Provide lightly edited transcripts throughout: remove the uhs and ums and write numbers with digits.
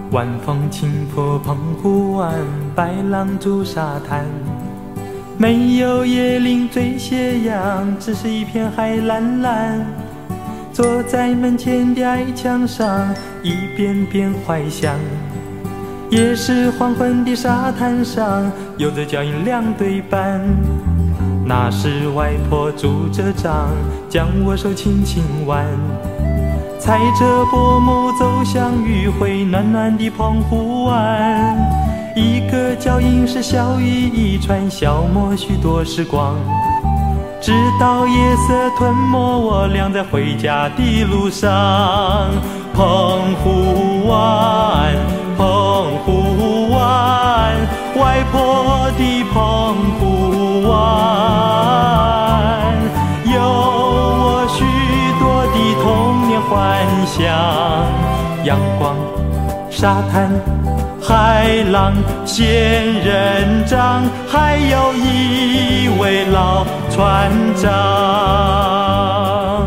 晚风轻拂澎湖湾，白浪逐沙滩。没有椰林缀斜阳，只是一片海蓝蓝。坐在门前的矮墙上，一遍遍怀想。也是黄昏的沙滩上，有着脚印两对半。那是外婆拄着杖，将我手轻轻挽。踩着薄暮走向余晖暖暖的澎湖湾，一个脚印是小雨一串，消磨许多时光。直到夜色吞没我俩在回家的路上。澎湖湾，澎湖湾，外婆的澎湖湾，有我许多的童年幻想。阳光、沙滩、海浪、仙人掌，还有一位老船长。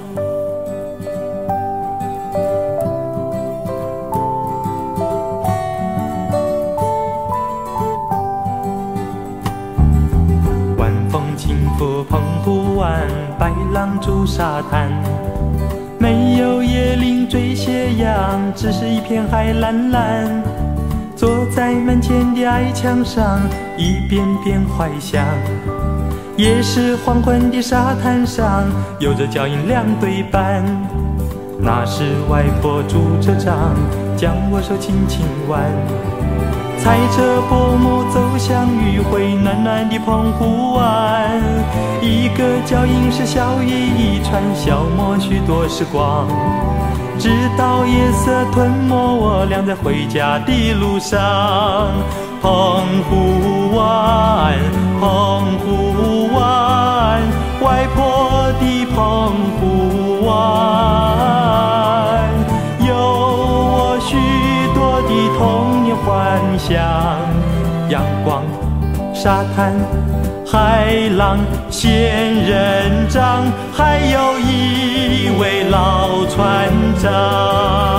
晚风轻拂澎湖湾，白浪逐沙滩。没有椰林缀斜阳，只是一片海蓝蓝。坐在门前的矮墙上，一遍遍怀想。也是黄昏的沙滩上，有着脚印两对半。那是外婆拄着杖，将我手轻轻挽。踩着薄暮走向余晖暖暖的澎湖湾，一个脚印是小雨一串，消磨许多时光。直到夜色吞没我俩在回家的路上。澎湖湾，澎湖湾，外婆的澎湖湾，有我许多的童年幻想。阳光、沙滩、海浪、仙人掌，还有一位老船长。